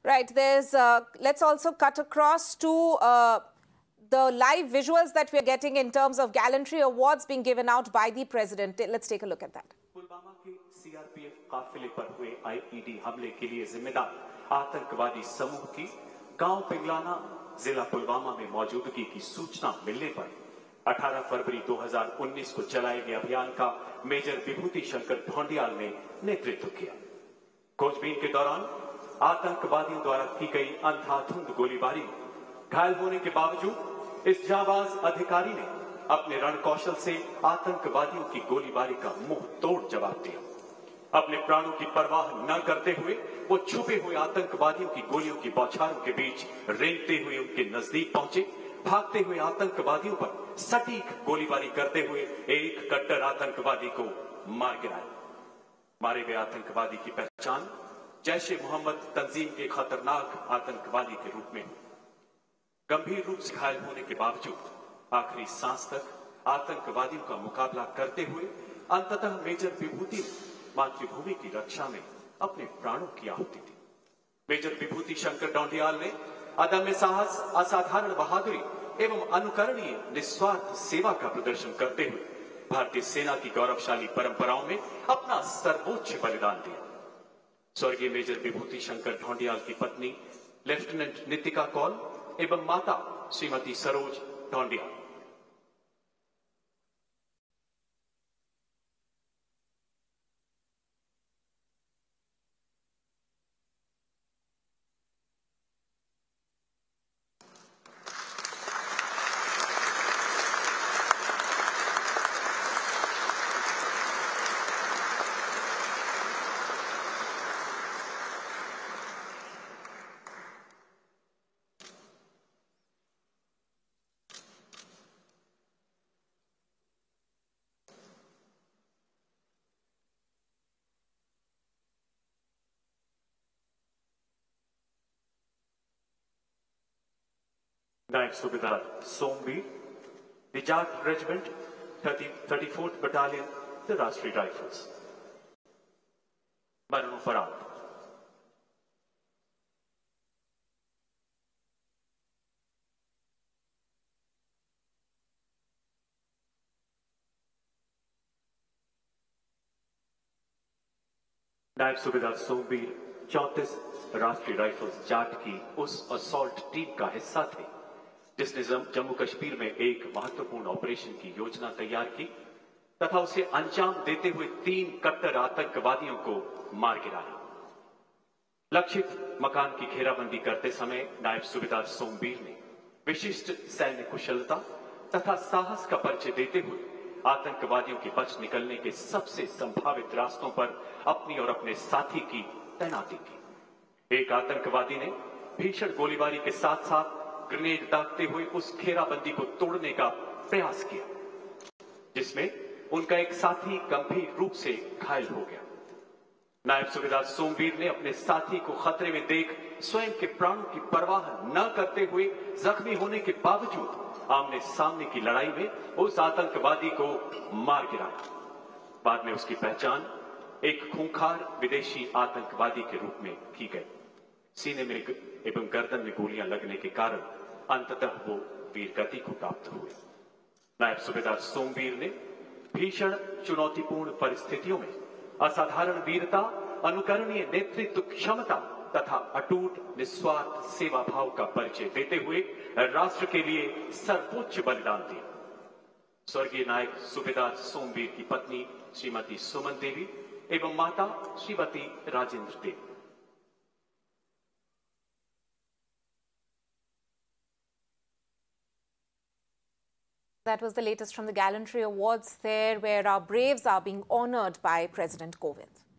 Right. Let's also cut across to the live visuals that we're getting in terms of gallantry awards being given out by the president. Let's take a look at that. Pulwama के CRPF काफिले पर हुए IED हमले के लिए जिम्मेदार आतंकवादी समूह की गांव पिंगलाना जिला पुलवामा में मौजूदगी की सूचना मिलने पर 18 फरवरी 2019 को चलाए गए अभियान का मेजर विभूति शंकर ढोंडियाल ने नेतृत्व किया। खोजबीन के दौरान आतंकवादियों द्वारा की गई अंधाधुंध गोलीबारी में घायल होने के बावजूद इस जाबाज अधिकारी ने अपने रणकौशल से आतंकवादियों की गोलीबारी का मुंह तोड़ जवाब दिया। अपने प्राणों की परवाह न करते हुए वो छुपे हुए आतंकवादियों की गोलियों की बौछारों के बीच रेंगते हुए उनके नजदीक पहुंचे। भागते हुए आतंकवादियों पर सटीक गोलीबारी करते हुए एक कट्टर आतंकवादी को मार गिराया। मारे गए आतंकवादी की पहचान जैश-ए-मोहम्मद तंजीम के खतरनाक आतंकवादी के रूप में हुई। गंभीर रूप से घायल होने के बावजूद आखिरी सांस तक आतंकवादियों का मुकाबला करते हुए अंततः मेजर विभूति ने मातृभूमि की रक्षा में अपने प्राणों की आहुति दी। मेजर विभूति शंकर ढोंडियाल ने अदम्य साहस, असाधारण बहादुरी एवं अनुकरणीय निस्वार्थ सेवा का प्रदर्शन करते हुए भारतीय सेना की गौरवशाली परंपराओं में अपना सर्वोच्च बलिदान दिया। स्वर्गीय मेजर विभूति शंकर ढोंडियाल की पत्नी लेफ्टिनेंट नितिका कौल एवं माता श्रीमती सरोज ढोंडियाल। नायब सूबेदार Somvir, the Jat Regiment, 34th Battalion, the Rashtriya Rifles. मरणोपरांत नायब सूबेदार सोमवीर 34 राष्ट्रीय राइफल्स जाट की उस असॉल्ट टीम का हिस्सा थे जिसने जम्मू कश्मीर में एक महत्वपूर्ण ऑपरेशन की योजना तैयार की तथा उसे अंजाम देते हुए 3 कट्टर आतंकवादियों को मार गिराया। लक्षित मकान की घेराबंदी करते समय नायब सूबेदार सोमवीर ने विशिष्ट सैन्य कुशलता तथा साहस का परिचय देते हुए आतंकवादियों के बच निकलने के सबसे संभावित रास्तों पर अपनी और अपने साथी की तैनाती की। एक आतंकवादी ने भीषण गोलीबारी के साथ साथ ग्रेनेड दागते हुए उस घेराबंदी को तोड़ने का प्रयास किया जिसमें उनका एक साथी गंभीर रूप से घायल हो गया। नायब सूबेदार सोमवीर ने अपने साथी को खतरे में देख स्वयं के प्राणों की परवाह न करते हुए जख्मी होने के बावजूद आमने सामने की लड़ाई में उस आतंकवादी को मार गिराया। बाद में उसकी पहचान एक खूंखार विदेशी आतंकवादी के रूप में की गई। सीने में एवं गर्दन में गोलियां लगने के कारण अंततः वो वीरगति को प्राप्त हुए। नायब सूबेदार सोमवीर ने भीषण चुनौतीपूर्ण परिस्थितियों में असाधारण वीरता, अनुकरणीय नेतृत्व क्षमता तथा अटूट निस्वार्थ सेवा भाव का परिचय देते हुए राष्ट्र के लिए सर्वोच्च बलिदान दिया। स्वर्गीय नायब सूबेदार सोमवीर की पत्नी श्रीमती सुमन देवी एवं माता श्रीमती राजेंद्र देवी। That was the latest from the Gallantry Awards there, where our braves are being honored by President Kovind.